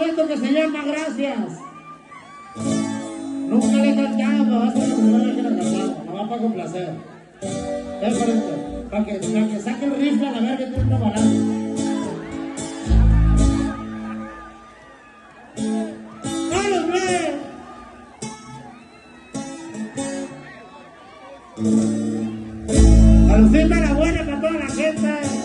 dueto que se llama Gracias. Nunca le he cantado, va a ser la primera vez que la cantamos, no va para complacer. Es por esto, para que saque el rifle a la verga y tiene una balada. Al fin de la buena para toda la gente.